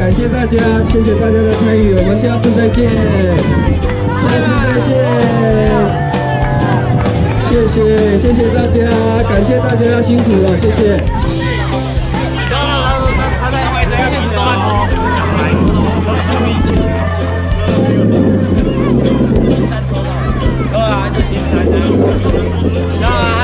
感谢大家，谢谢大家的参与，我们下次再见，下次再见，谢谢大家，感谢大家辛苦了，谢谢。他在外面运动哦。对啊，就其实还是。